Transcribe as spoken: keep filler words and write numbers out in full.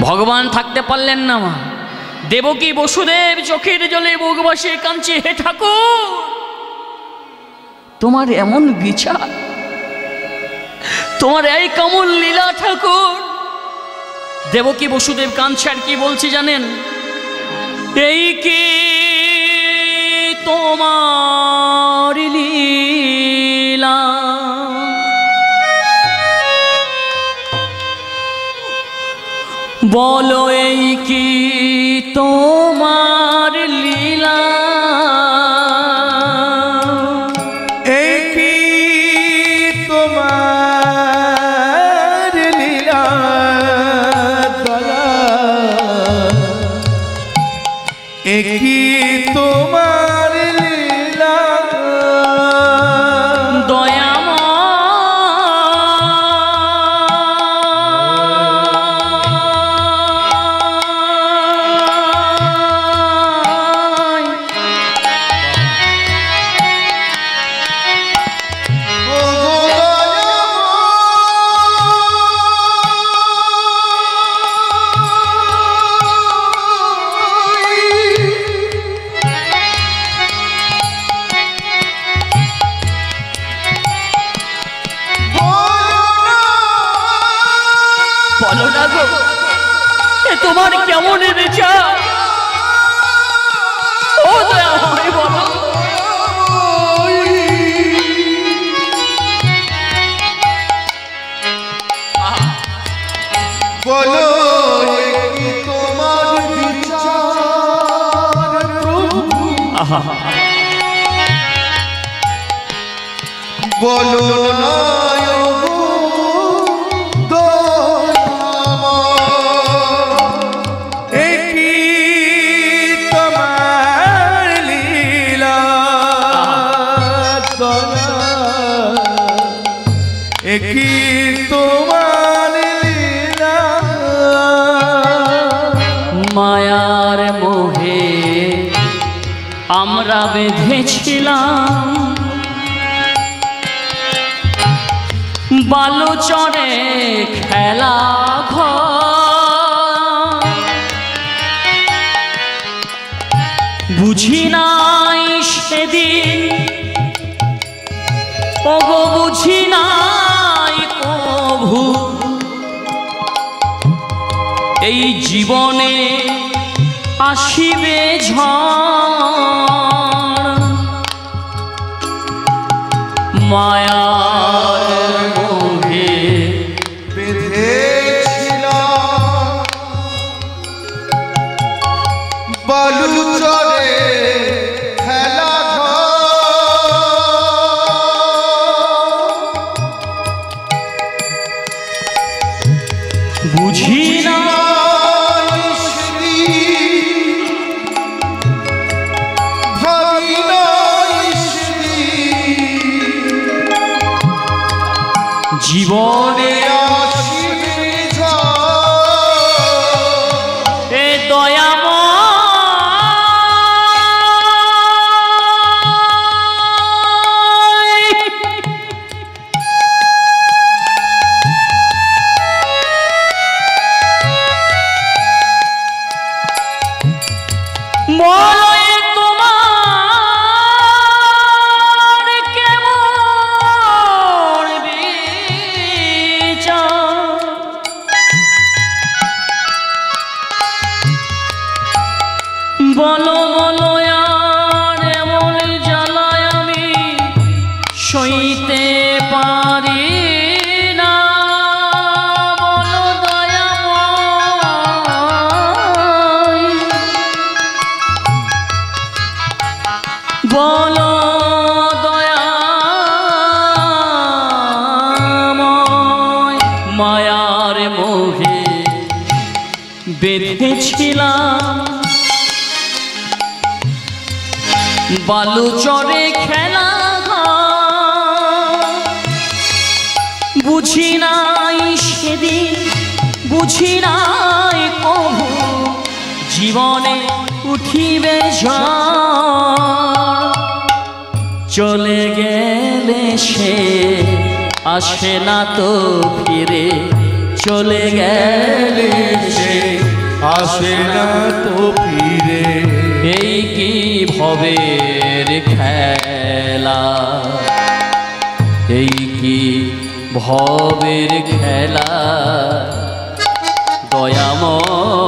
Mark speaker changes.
Speaker 1: ভগবান থাকতে পারলেন না। মা দেবকী বসুদেব চোখের জলে বুক বসে কাঁদছে, হে ঠাকুর তোমার এমন বিচার, তোমার এই কমল লীলা ঠাকুর। দেবকী বসুদেব কাঁদছে আর কি বলছে জানেন? এই কি তোমার লীলা, বলো এই কি তোমার লীলা,
Speaker 2: এই কি তোমার লীলা দয়া, এই কি তোমার লীলা
Speaker 1: তোমার কেমন বিচার, ও দয়াময় বলো।
Speaker 2: বলো কি তোমার বিচার প্রভু, বলো না কি তোমার লীলা।
Speaker 1: মায়ার মোহে আমরা বেঁধেছিলাম, বালুচরে খেলা ঘর, বুঝি নাই সেদিন ওগো বুঝি নাই কভু, এই জীবনে আসিবে ঝড়, মায়ার মোহে
Speaker 2: বেঁধেছিলাম বালুচরে খেলা ঘর,
Speaker 1: বুঝি না জীবনে এ দয়াময়, বলো তোমার কেমন বিচার, বলো বলো আর এমন জ্বালায় আমি সইতে পারি না, বলো দয়াময়, বলো দয়াময়। মায়ার মোহে বেঁধেছিলাম বালুচরে খেলা ঘর, বুঝি নাই সেদিন বুঝি নাই কভু, জীবনে উঠিবে ঝড়, চলে গেলে সে আসে না তো ফিরে, চলে গেলে সে
Speaker 2: আসে না তো ফিরে।
Speaker 1: এই কি ভবের খেলা, এই কি ভবের খেলা, দয়াময়